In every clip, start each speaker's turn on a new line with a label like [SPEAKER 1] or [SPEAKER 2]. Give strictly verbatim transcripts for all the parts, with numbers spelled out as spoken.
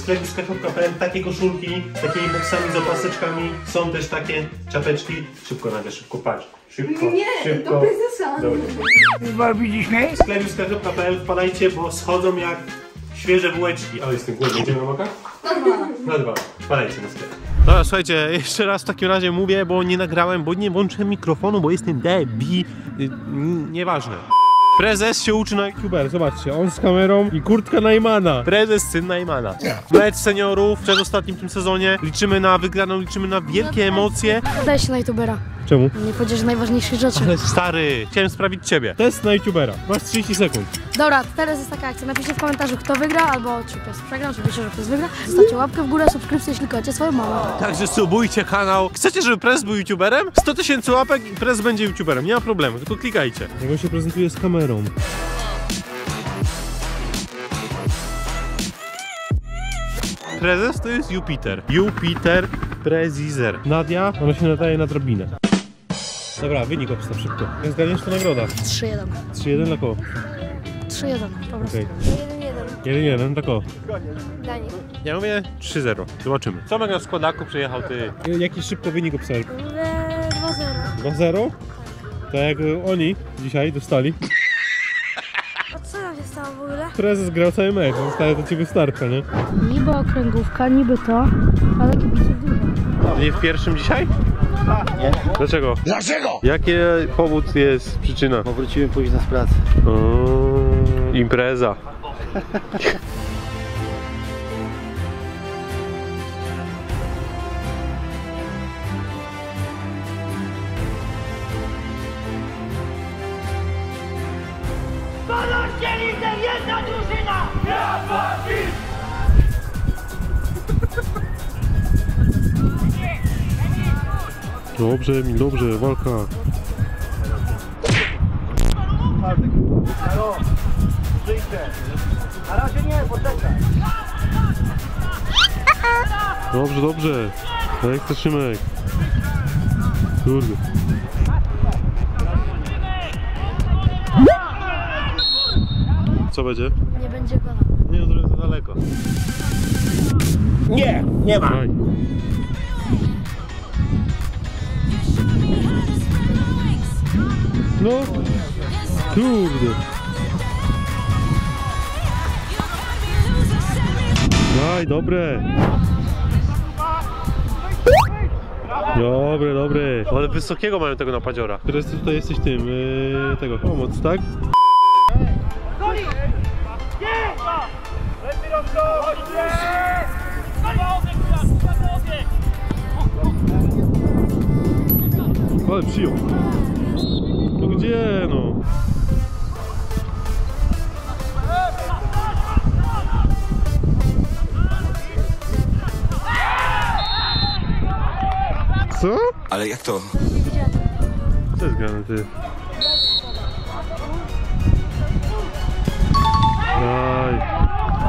[SPEAKER 1] sklepiska kropka p l takie koszulki, takimi boksami z opaseczkami. Są też takie czapeczki. Szybko nagle, szybko patrz. Szybko,
[SPEAKER 2] nie,
[SPEAKER 1] szybko.
[SPEAKER 2] to bez zasady.
[SPEAKER 3] Chyba widzisz mnie?
[SPEAKER 1] sklepiska kropka p l wpadajcie, bo schodzą jak świeże bułeczki. O, jestem głodny. Idziemy na makach?
[SPEAKER 2] Na dwa.
[SPEAKER 1] Na dwa. Wpadajcie na sklep. Dobra, słuchajcie, jeszcze raz w takim razie mówię, bo nie nagrałem, bo nie włączyłem mikrofonu, bo jestem debi. Nieważne. Prezes się uczy na YouTuber, zobaczcie, on z kamerą i kurtka Najmana. Prezes, syn Najmana. Mecz seniorów w przedostatnim tym sezonie. Liczymy na wygraną, liczymy na wielkie emocje.
[SPEAKER 4] Daj się na youtubera.
[SPEAKER 1] Czemu?
[SPEAKER 4] Nie powiedziesz najważniejszych rzeczy.
[SPEAKER 1] Ale stary, chciałem sprawdzić ciebie. Test na YouTubera. Masz trzydzieści sekund.
[SPEAKER 4] Dobra, teraz jest taka akcja. Napiszcie w komentarzu, kto wygra, albo czy pies przegra, czy wiecie, że pies wygra. Zostawcie łapkę w górę, subskrypcję, jeśli kochacie swoją mamę.
[SPEAKER 1] Także subujcie kanał. Chcecie, żeby Prez był YouTuberem? sto tysięcy łapek i Prez będzie YouTuberem. Nie ma problemu, tylko klikajcie. Jak on się prezentuje z kamerą. Prezes to jest Jupiter. Jupiter Prezizer. Nadia, ona się nadaje na drabinę. Dobra, wynik obstaw szybko. Jak zgadniesz, to nagroda.
[SPEAKER 4] trzy jeden.
[SPEAKER 1] trzy jeden dla kogo?
[SPEAKER 4] trzy jeden, po prostu.
[SPEAKER 1] Okej.
[SPEAKER 2] jeden jeden.
[SPEAKER 1] jeden jeden dla kogo?
[SPEAKER 2] Dla nich.
[SPEAKER 1] Ja mówię trzy zero. Zobaczymy. Co na składaku przyjechał ty? Jaki szybko wynik obstawisz?
[SPEAKER 2] dwa zero.
[SPEAKER 1] dwa zero? Tak jak oni dzisiaj dostali.
[SPEAKER 2] A co tam się stało w ogóle?
[SPEAKER 1] Prezes grał cały mecz, zostaje to ci wystarcza, nie?
[SPEAKER 4] Niby okręgówka, niby to, ale kibiców dużo.
[SPEAKER 1] Nie w pierwszym dzisiaj?
[SPEAKER 3] Nie.
[SPEAKER 1] Dlaczego?
[SPEAKER 3] Dlaczego?
[SPEAKER 1] Jakie powód jest przyczyna?
[SPEAKER 3] Bo wróciłem późno z pracy.
[SPEAKER 1] O, impreza.
[SPEAKER 5] Jedna drużyna!
[SPEAKER 1] Dobrze, Emil, dobrze, walka.
[SPEAKER 3] Na razie nie, poczekaj.
[SPEAKER 1] Dobrze, dobrze. Jak to Szymek? Kurde. Co będzie?
[SPEAKER 4] Nie będzie go.
[SPEAKER 1] Nie, no trochę za daleko.
[SPEAKER 3] Nie, nie ma.
[SPEAKER 1] Daj. No, kurde. Daj, dobre. Dobre, dobre. Ale wysokiego mają tego napadziora. Teraz ty tutaj jesteś tym, yy, tego, pomoc, tak? Ale przyjął. No gdzie no? Co?
[SPEAKER 6] Ale jak to?
[SPEAKER 1] Co jest grane, ty? Aj.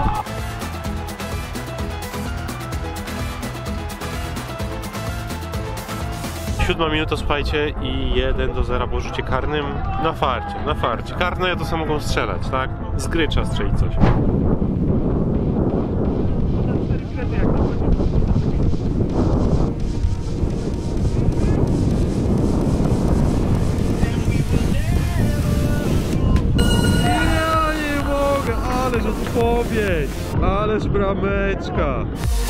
[SPEAKER 1] Siódma minuta, słuchajcie, i jeden do zera po rzucie karnym na farcie, na farcie. Karne to samo mogą strzelać, tak? Z gry trzeba strzelić coś. Ja nie mogę, ależ odpowiedź, ależ brameczka.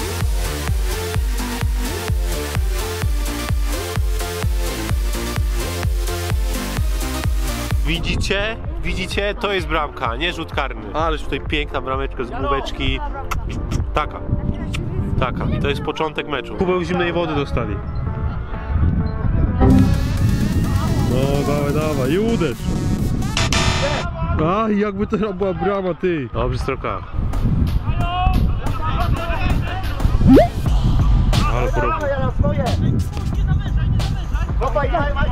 [SPEAKER 1] Widzicie? Widzicie? To jest bramka, nie rzut karny. Ależ tutaj piękna brameczka z główeczki. Taka. Taka. I to jest początek meczu. Kubeł zimnej wody dostali. No dawaj, dawaj i uderz. Aj, jakby to była brama, ty. Dobrze, stroka. Ale porobił.
[SPEAKER 3] Ja na swoje. Chowaj, daj, daj,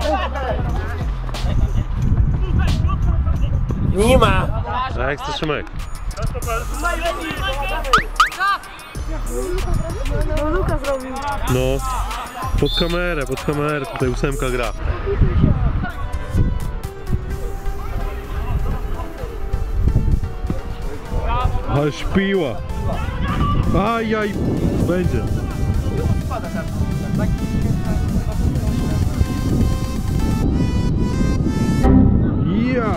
[SPEAKER 1] Nie ma! A jak chcesz, Szymek?
[SPEAKER 2] No Luka zrobił.
[SPEAKER 1] No, pod kamerę, pod kamerę, tutaj ósemka gra. Ale śpiła. Ajaj, będzie. Ja.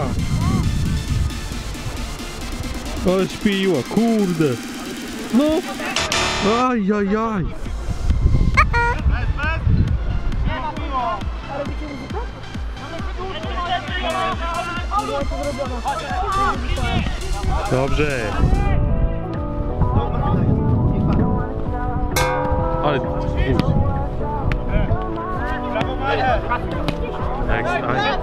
[SPEAKER 1] Ale śpiła, kurde. No. Ajajaj. Dobrze. Ale... Next,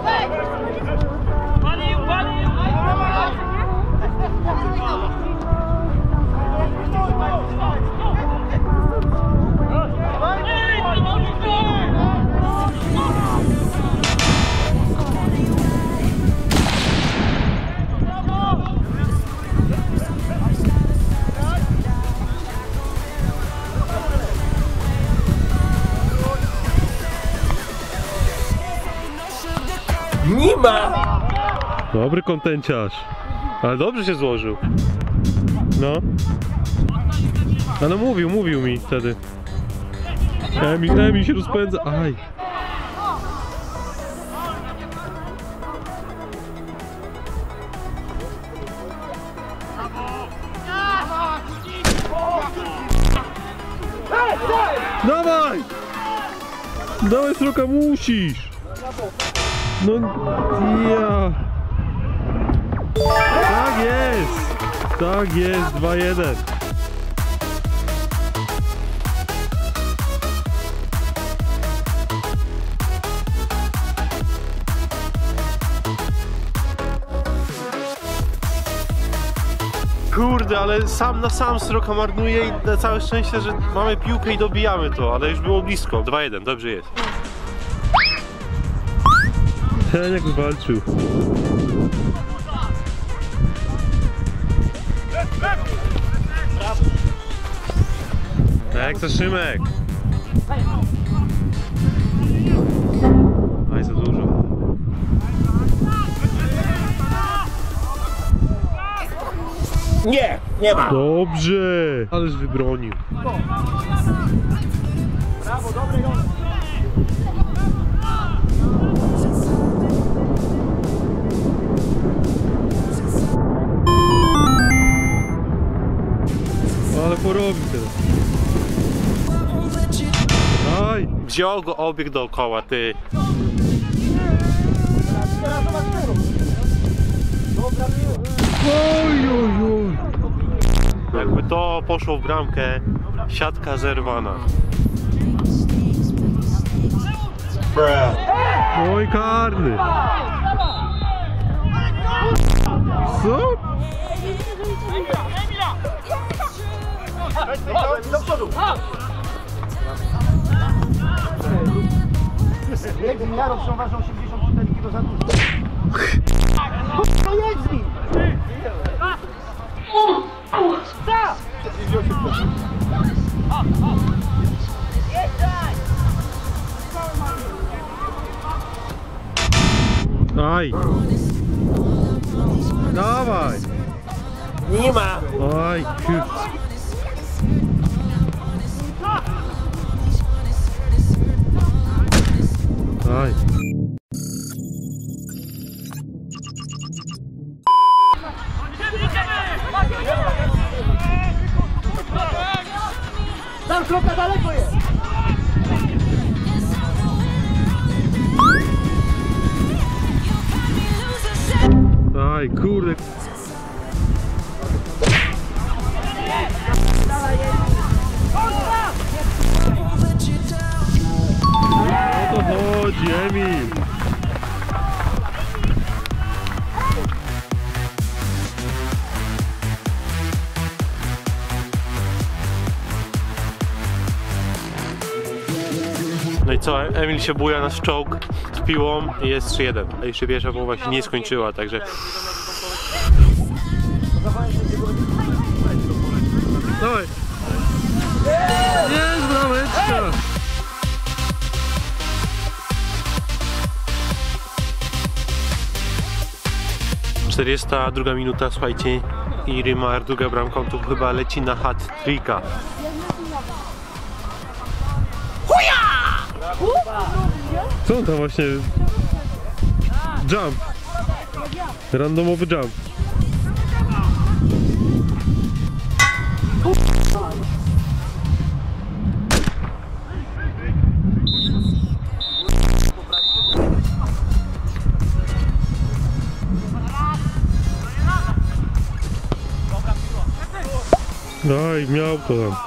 [SPEAKER 3] Nie ma!
[SPEAKER 1] Dobry kontenciarz. Ale dobrze się złożył. No. Ale mówił, mówił mi wtedy. Emil, Emil się rozpędza. Aj. Dawaj! Dawaj, Sroka, musisz! No ja. Tak jest! Tak jest, dwa jeden. Kurde, ale sam na sam Sroka marnuje i na całe szczęście, że mamy piłkę i dobijamy to, ale już było blisko. dwa jeden, dobrze jest. Ten jak walczył. Jak to Szymek? Aj, za dużo.
[SPEAKER 3] Nie, nie ma.
[SPEAKER 1] Dobrze, ależ wybronił.
[SPEAKER 3] Brawo, dobry ją.
[SPEAKER 1] Ale porobił teraz. Aj! Wziął go, obieg dookoła, ty. Oj, oj, oj. Jakby to poszło w bramkę, siatka zerwana. Oj, karny. Co?
[SPEAKER 3] Do przodu! Jak z miarą przeważą osiemdziesiąt cztery kilo za dużo. No jedź z nim!
[SPEAKER 1] Aj! Dawaj!
[SPEAKER 3] Nie ma!
[SPEAKER 1] Aj, kurde. Aj.
[SPEAKER 3] Tam Sroka daleko jest!
[SPEAKER 1] Aj, kurde. O to chodzi, Emil. No i co, Emil się buja na czołg z piłą i jest trzy jeden. A jeszcze pierwsza połowa się nie skończyła, także... Dawaj! Jest brameczka! czterdziesta druga minuta, słuchajcie, i Rymar druga bramką tu chyba leci na hat-tricka. Co on tam właśnie... Jump. Randomowy jump. Daj, miał to tam.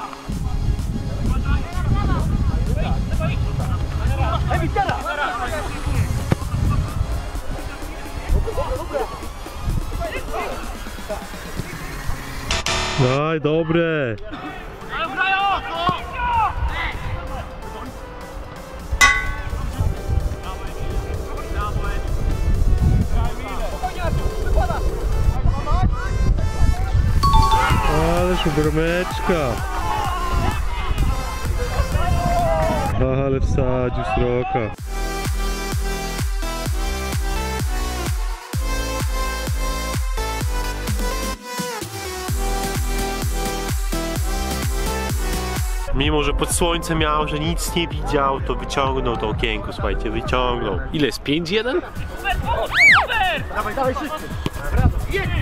[SPEAKER 1] Daj, dobre. Ależ bromeczka. Ale wsadził sroka. Mimo że pod słońce miał, że nic nie widział, to wyciągnął to okienko, słuchajcie, wyciągnął. Ile jest? pięć jeden?
[SPEAKER 3] Dawaj, dawaj wszyscy. Jedź!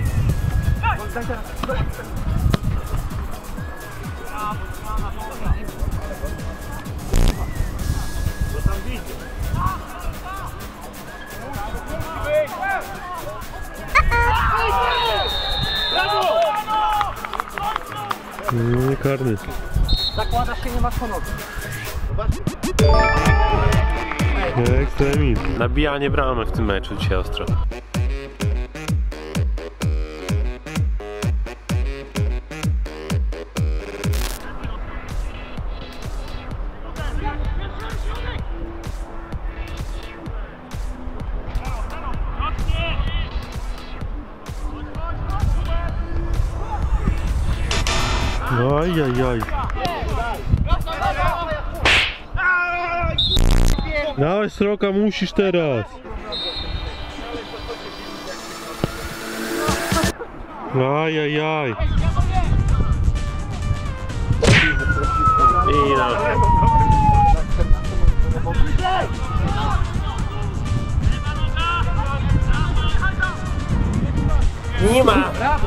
[SPEAKER 1] No, karny.
[SPEAKER 3] Zakładasz się, nie masz honoru.
[SPEAKER 1] Ekstremizm. Nabijanie bramy w tym meczu dzisiaj ostro. Aj, aj, aj. Dawaj sroka, musisz teraz. Aj, aj, aj. I no. Nie ma.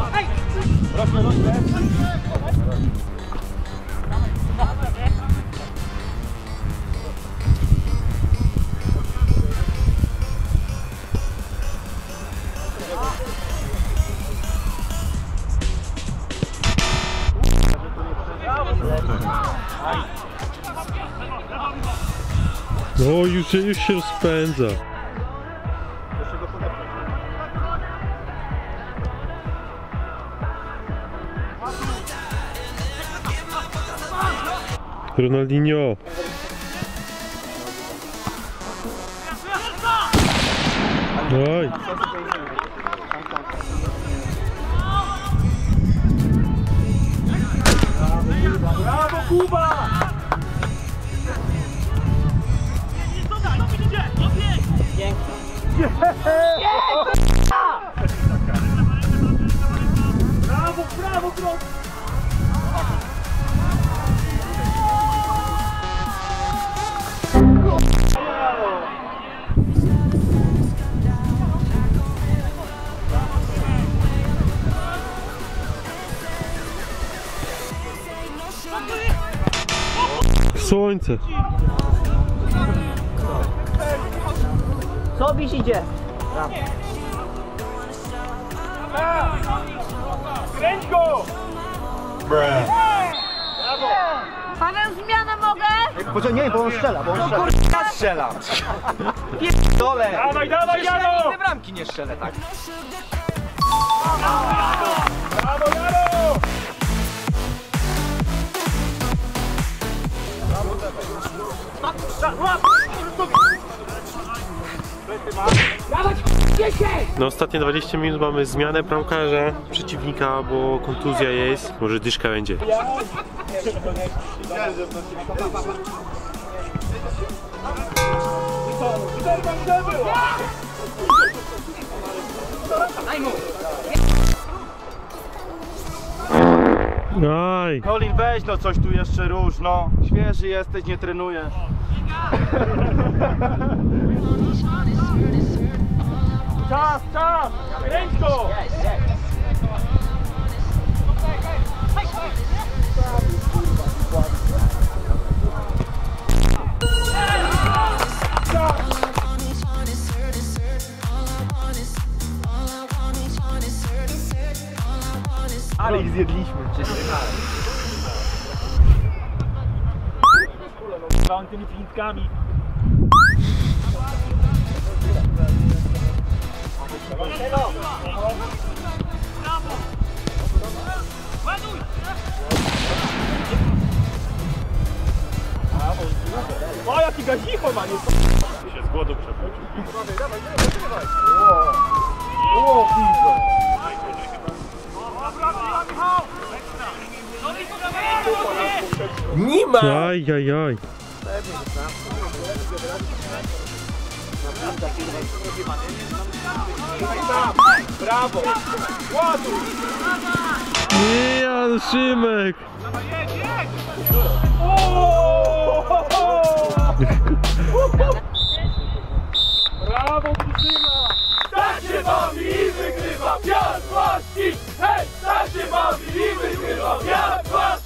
[SPEAKER 1] No już się, już się rozpędza. Ronaldinho. Oj.
[SPEAKER 3] Brawo, Kuba! Brawo, brawo, brawo!
[SPEAKER 1] Słońce.
[SPEAKER 3] Co biś idzie? Kręć go!
[SPEAKER 5] Panem zmianę mogę?
[SPEAKER 3] Poczekaj, nie, bo on strzela, bo on strzela. Kurwa strzela! Pierdolę! Dawaj, dawaj, Jaro! Te bramki nie strzelę, tak? Brawo, Jaro!
[SPEAKER 1] Na ostatnie dwadzieścia minut mamy zmianę bramkarza przeciwnika, bo kontuzja jest. Może dyszka będzie. Aj.
[SPEAKER 3] Colin, weź no coś tu jeszcze róż, no. Świeży jesteś, nie trenujesz. Czas, czas! Kręć go! Ale ich zjedliśmy. Całą tymi flintkami. O, jaki gazicho ma, nie?
[SPEAKER 1] Się z głodu przechodził.
[SPEAKER 3] O, kurwa.
[SPEAKER 1] Nie ma! Aj, aj, aj.
[SPEAKER 3] Brawo! Ładuj!
[SPEAKER 1] Nie, Jan Szymek!
[SPEAKER 3] Brawo, Kuzyna! Tak się bawi i wygrywa Piast Plastik! Hej! Tak się bawi i wygrywa Piast Plastik!